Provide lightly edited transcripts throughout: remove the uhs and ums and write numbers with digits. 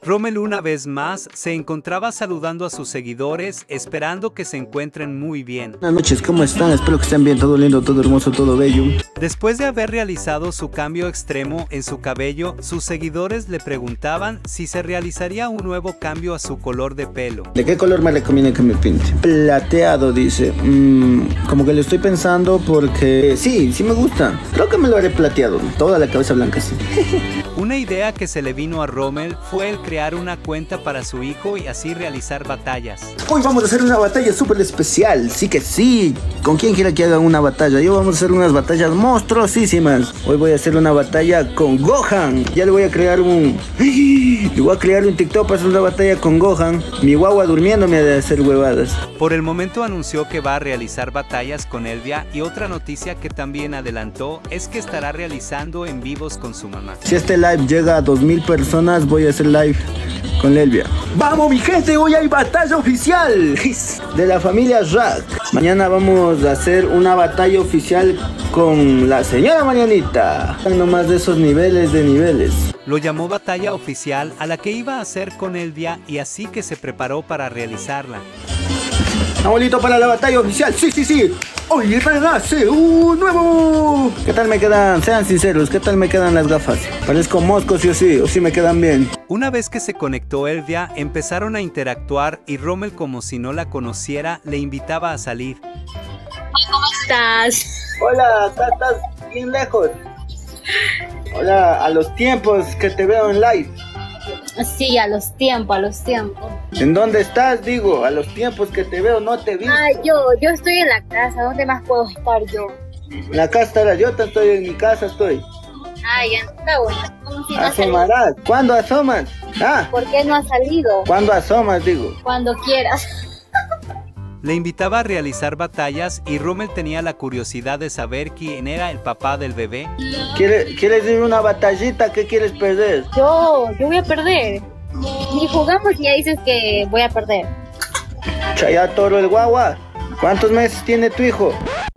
Rommel una vez más se encontraba saludando a sus seguidores, esperando que se encuentren muy bien. Buenas noches, ¿cómo están? Espero que estén bien, todo lindo, todo hermoso, todo bello. Después de haber realizado su cambio extremo en su cabello, sus seguidores le preguntaban si se realizaría un nuevo cambio a su color de pelo. ¿De qué color me recomienda que me pinte? Plateado, dice. Como que lo estoy pensando porque sí me gusta. Creo que me lo haré plateado, toda la cabeza blanca, sí. Una idea que se le vino a Rommel fue el crear una cuenta para su hijo y así realizar batallas. Hoy vamos a hacer una batalla súper especial, sí que sí. ¿Con quién quiera que haga una batalla? Yo vamos a hacer unas batallas monstruosísimas. Hoy voy a hacer una batalla con Gohan. Ya le voy a crear un TikTok para hacer una batalla con Gohan. Mi guagua durmiendo me ha de hacer huevadas. Por el momento anunció que va a realizar batallas con Elvia, y otra noticia que también adelantó es que estará realizando en vivos con su mamá. Si este live llega a 2000 personas, voy a hacer live con Elvia. ¡Vamos, mi gente! Hoy hay batalla oficial de la familia Rack. Mañana vamos a hacer una batalla oficial con la señora Marianita. No más de esos niveles de niveles. Lo llamó batalla oficial a la que iba a hacer con Elvia, y así que se preparó para realizarla. Abuelito, para la batalla oficial. Sí. Hoy renace un nuevo. ¿Qué tal me quedan? Sean sinceros, ¿qué tal me quedan las gafas? ¿Parezco mosco, sí o sí me quedan bien? Una vez que se conectó Elvia, empezaron a interactuar y Rommel, como si no la conociera, le invitaba a salir. ¿Cómo estás? Hola, estás bien lejos. Hola, a los tiempos que te veo en live. Sí, a los tiempos. ¿En dónde estás? Digo, a los tiempos que te veo no te vi. Yo estoy en la casa, ¿dónde más puedo estar yo? En la casa estará, yo estoy en mi casa, estoy. Ya está bueno. ¿Cómo si no Asomarás. ¿Cuándo asomas? ¿Por qué no has salido? ¿Cuándo asomas, digo? Cuando quieras. Le invitaba a realizar batallas y Rommel tenía la curiosidad de saber quién era el papá del bebé. ¿Quieres ir a una batallita? ¿Qué quieres perder? Yo voy a perder. Ni jugamos y ya dices que voy a perder. Chaya toro el guagua. ¿Cuántos meses tiene tu hijo?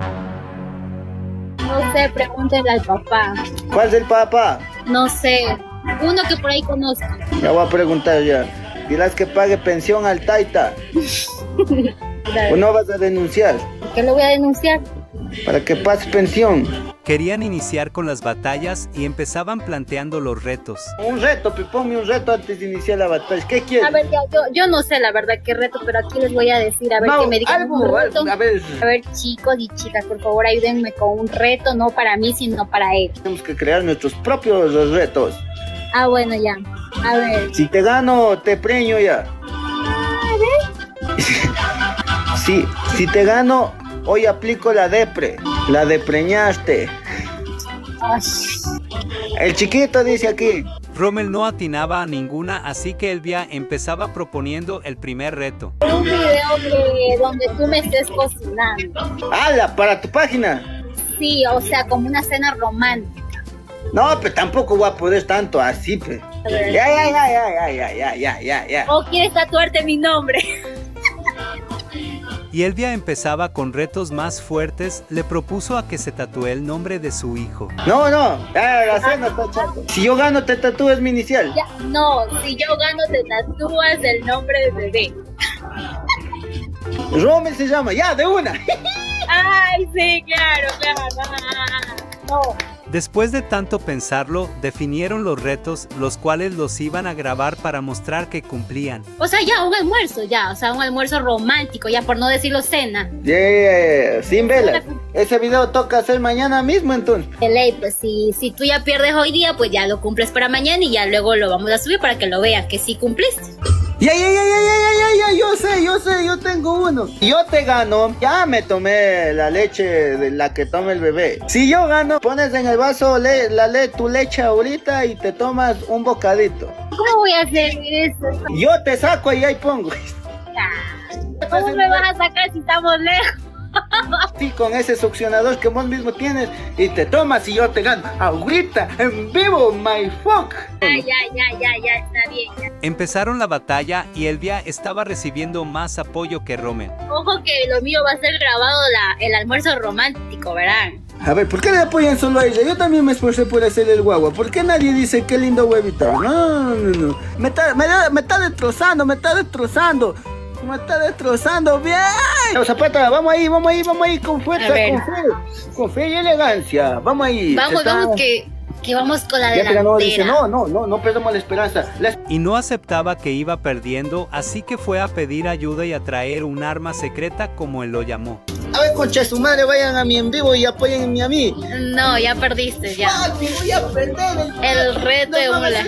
No sé, pregúntale al papá. ¿Cuál es el papá? No sé, uno que por ahí conozco. Ya voy a preguntar ya. Dirás que pague pensión al taita. ¿O no vas a denunciar? ¿Por qué lo voy a denunciar? Para que pase pensión. Querían iniciar con las batallas y empezaban planteando los retos. Un reto, ponme un reto antes de iniciar la batalla. ¿Qué quieres? A ver, yo no sé la verdad qué reto, pero aquí les voy a decir, a ver, no, que me digan un reto. A ver, chicos y chicas, por favor, ayúdenme con un reto, no para mí, sino para él. Tenemos que crear nuestros propios retos. Bueno, ya. A ver. Si te gano, te preño ya. A ver. Sí, si te gano, hoy aplico la depre. La depreñaste. Ay. El chiquito dice aquí. Rommel no atinaba a ninguna, así que Elvia empezaba proponiendo el primer reto. Un video donde tú me estés cocinando. ¡Hala! ¿Para tu página? Sí, o sea, como una cena romántica. No, pero tampoco voy a poder tanto así, pe. Ya. ¿O quieres tatuarte mi nombre? Y Elvia empezaba con retos más fuertes, le propuso a que se tatúe el nombre de su hijo. No, la cena está chato. Si yo gano, te tatúas mi inicial. No, si yo gano, te tatúas el nombre del bebé. Rommel se llama, ya, de una. Ay, sí, claro. No. Después de tanto pensarlo, definieron los retos, los cuales los iban a grabar para mostrar que cumplían. O sea, un almuerzo romántico, ya por no decirlo cena. Sin velas. Ese video toca hacer mañana mismo, entonces. De ley, pues si tú ya pierdes hoy día, pues ya lo cumples para mañana y ya luego lo vamos a subir para que lo veas que sí cumpliste. Ya, yo sé, yo tengo uno. Si yo te gano, ya me tomé la leche de la que toma el bebé. Si yo gano, pones en el vaso tu leche ahorita y te tomas un bocadito. ¿Cómo voy a hacer eso? Yo te saco y ahí pongo. ¿Cómo me vas a sacar si estamos lejos? Sí, con ese succionador que vos mismo tienes y te tomas y yo te gano. Ahorita, en vivo, my fuck. Ya, está bien. Ya. Empezaron la batalla y Elvia estaba recibiendo más apoyo que Rommel. Ojo que lo mío va a ser grabado el almuerzo romántico, ¿verdad? A ver, ¿por qué le apoyan solo a ella? Yo también me esforcé por hacerle el guagua. ¿Por qué nadie dice qué lindo huevito? No, no, no. Me está destrozando, me está destrozando. Me está destrozando, bien. Zapata, vamos ahí, con fuerza, con fe y elegancia. Vamos ahí. Vamos, que vamos con la delantera. No, dice, no perdamos la esperanza. Y no aceptaba que iba perdiendo, así que fue a pedir ayuda y a traer un arma secreta como él lo llamó. A ver, concha de su madre, vayan a mi en vivo y apóyenme a mí. No, ya perdiste, ya. Papi, voy a perder el reto de Mula.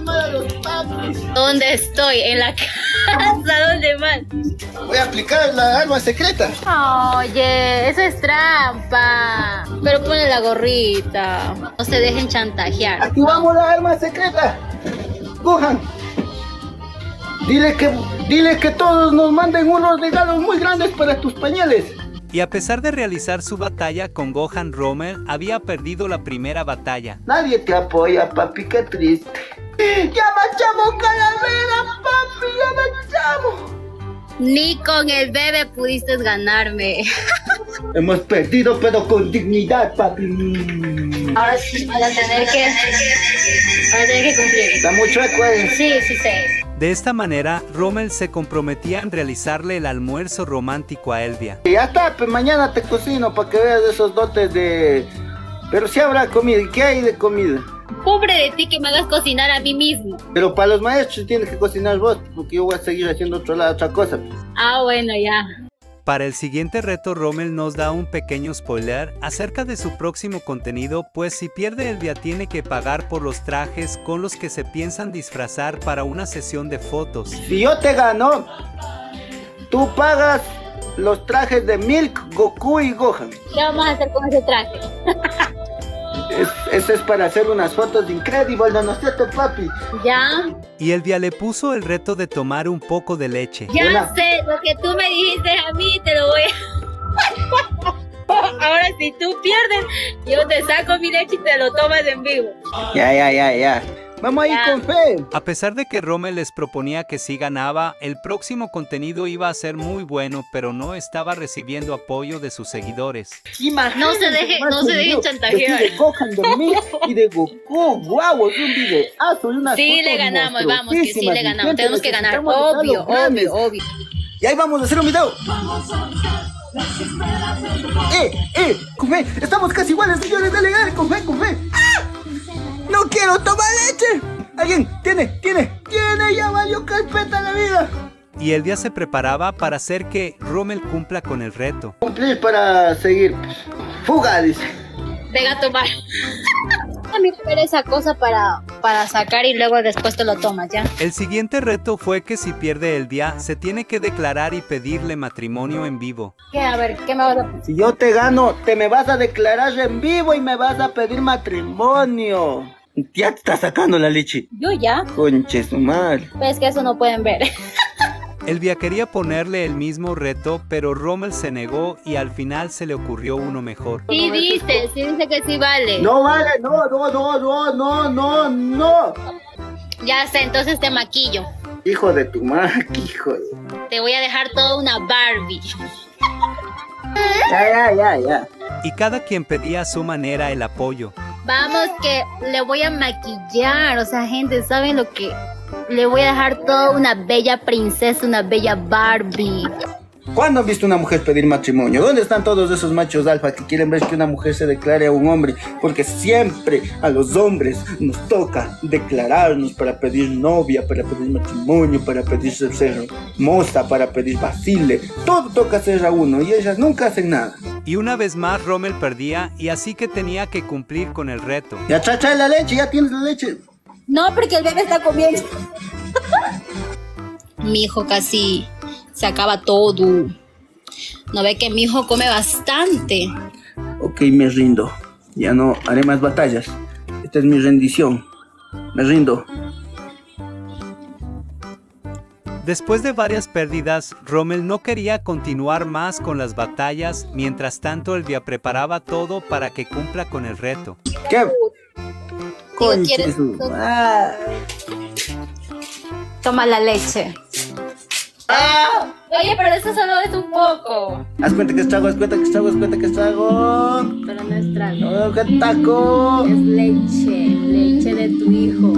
¿Dónde estoy? ¿En la casa? ¿Dónde más? Voy a aplicar la arma secreta. Oye, eso es trampa. Pero ponle la gorrita. No se dejen chantajear. Activamos la arma secreta. Gohan, dile que todos nos manden unos regalos muy grandes para tus pañales. Y a pesar de realizar su batalla con Gohan, Rommel había perdido la primera batalla. Nadie te apoya, papi, qué triste. ¡Ya marchamos, calavera, papi! ¡Ya marchamos! Ni con el bebé pudiste ganarme. Hemos perdido, pero con dignidad, papi. Ahora sí, van a tener que cumplir. Está muy chueco, Sí. De esta manera, Rommel se comprometía en realizarle el almuerzo romántico a Elvia. Ya está, pues mañana te cocino para que veas esos dotes de... Pero sí habrá comida. ¿Y qué hay de comida? Pobre de ti que me hagas cocinar a mí mismo. Pero para los maestros tienes que cocinar vos, porque yo voy a seguir haciendo otra cosa. Bueno, ya. Para el siguiente reto, Rommel nos da un pequeño spoiler acerca de su próximo contenido, pues si pierde Elvia tiene que pagar por los trajes con los que se piensan disfrazar para una sesión de fotos. Si yo te gano, tú pagas los trajes de Milk, Goku y Gohan. ¿Qué vamos a hacer con ese traje? Eso es para hacer unas fotos increíbles, ¿no es cierto, papi? Ya. Y Elvia le puso el reto de tomar un poco de leche. Ya sé, lo que tú me dijiste a mí te lo voy a... Ahora si tú pierdes, yo te saco mi leche y te lo tomas en vivo. Ya. Vamos a ir con fe. A pesar de que Rommel les proponía que si ganaba, el próximo contenido iba a ser muy bueno, pero no estaba recibiendo apoyo de sus seguidores. No se dejen chantajear. De Gohan, de Milk y de Goku. Guau, es un videazo y una Sí le ganamos, vamos, que sí le ganamos. Tenemos que ganar, obvio. Y ahí vamos a hacer un video. Con fe, estamos casi iguales, señores, dale, con fe. ¡Ah! ¡No quiero tomar leche! ¿Alguien tiene? Ya valió carpeta la vida. Y Elvia se preparaba para hacer que Rommel cumpla con el reto. Cumplir para seguir. Fuga, dice. Venga a tomar. A mí me esa cosa para sacar y luego después te lo tomas, ¿ya? El siguiente reto fue que si pierde Elvia, se tiene que declarar y pedirle matrimonio en vivo. ¿Qué? A ver, ¿qué me vas a pedir? Si yo te gano, te me vas a declarar en vivo y me vas a pedir matrimonio. Ya te está sacando la leche. Yo ya. Conche su madre. Pues que eso no pueden ver. Elvia quería ponerle el mismo reto, pero Rommel se negó y al final se le ocurrió uno mejor. Sí dice que sí vale. No vale, no. Ya sé, entonces te maquillo. Hijo de tu madre, hijo de... Te voy a dejar toda una Barbie. Ya. Y cada quien pedía a su manera el apoyo. Vamos que le voy a maquillar, o sea, gente, ¿saben lo que? Le voy a dejar toda una bella princesa, una bella Barbie. ¿Cuándo han visto una mujer pedir matrimonio? ¿Dónde están todos esos machos alfa que quieren ver que una mujer se declare a un hombre? Porque siempre a los hombres nos toca declararnos para pedir novia, para pedir matrimonio, para pedir ser moza, para pedir vacile. Todo toca hacer a uno y ellas nunca hacen nada. Y una vez más Rommel perdía y así que tenía que cumplir con el reto. Ya trae la leche, ya tienes la leche. No, porque el bebé está comiendo. Mi hijo casi se acaba todo. ¿No ve que mi hijo come bastante? Ok, me rindo. Ya no haré más batallas. Esta es mi rendición. Me rindo. Después de varias pérdidas, Rommel no quería continuar más con las batallas. Mientras tanto, Elvia preparaba todo para que cumpla con el reto. ¿Qué? ¿Quieres? Toma la leche. Oye, pero eso solo es un poco. Haz cuenta que es trago, haz cuenta que es trago, haz cuenta que es trago. Pero no es trago. No, qué taco. Es leche. Leche de tu hijo.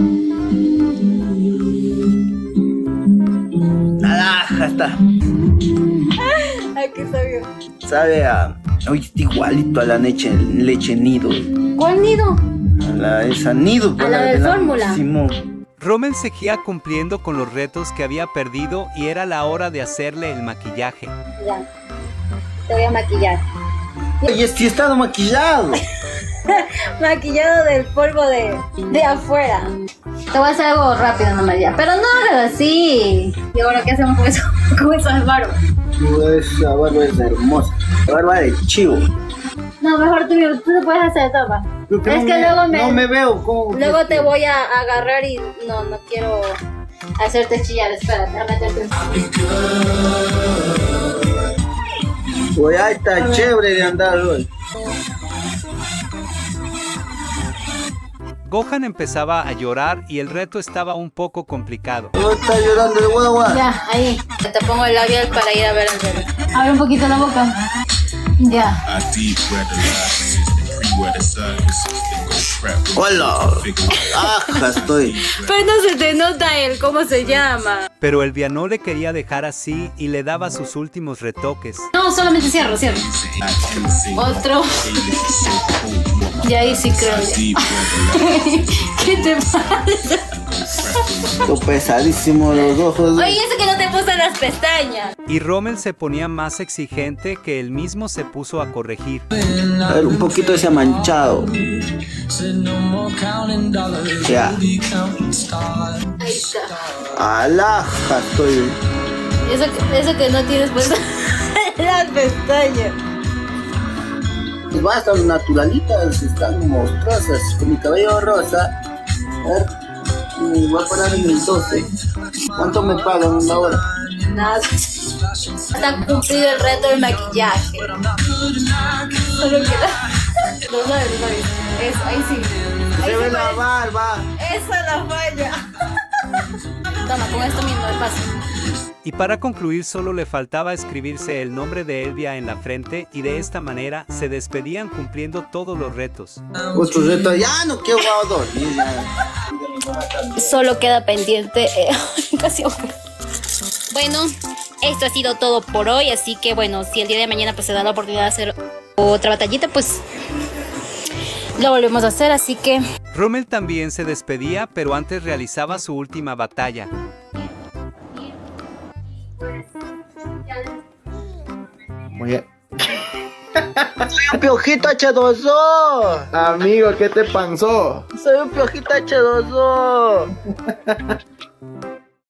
Naranja está. Ay, qué sabio. Sabe a... Oye, está igualito a la leche nido. ¿Cuál nido? Esa nido. A la de fórmula. Simón. Rommel seguía cumpliendo con los retos que había perdido y era la hora de hacerle el maquillaje. Ya. Te voy a maquillar. Oye, sí he estado maquillado. Maquillado del polvo de afuera. Te voy a hacer algo rápido nomás ya. Pero no hagas así. ¿Y ahora qué hacemos con eso? Con esa barba. Esa barba es hermosa. La barba de chivo. No, mejor tú te puedes hacer todo. Es que luego no me veo. ¿Cómo? Luego te voy a agarrar y no quiero hacerte chillar. Espérate, a meterte un... Pues ahí está chévere de andar hoy. Gohan empezaba a llorar y el reto estaba un poco complicado. ¿Cómo está llorando el guagua? Ya, ahí. Te pongo el labial para ir a ver el reloj. Abre un poquito la boca. Ya. Hola. Ajá, estoy. Pero no se te nota el cómo se llama. Pero Elvia no le quería dejar así y le daba sus últimos retoques. No, solamente cierro. Otro. Y ahí sí creo. ¿Qué te pasa? Son pesadísimos los ojos. Oye, eso que no te puse las pestañas. Y Rommel se ponía más exigente que él mismo se puso a corregir. A ver, un poquito se ha manchado. Ya. Ahí está. Alaja, estoy. Eso que no tienes puestas las pestañas. Pues van a estar naturalitas, están monstruosas. Con mi cabello rosa. A ver. Voy a parar en el 12. ¿Cuánto me pagan una hora? Nada. Está cumplido el reto del maquillaje. Solo queda. No sabes. Eso, ahí sí. Se ve la barba. Esa es la falla. Toma, con esto mismo me pasa. Y para concluir solo le faltaba escribirse el nombre de Elvia en la frente y de esta manera se despedían cumpliendo todos los retos. Otro reto, ya no quiero dormir. Solo queda pendiente casi. Bueno, esto ha sido todo por hoy, así que bueno, si el día de mañana pues se da la oportunidad de hacer otra batallita, pues lo volvemos a hacer, así que... Rommel también se despedía, pero antes realizaba su última batalla. Muy bien. Soy un piojito H2O. Amigo, ¿qué te pasó? Soy un piojito H2O.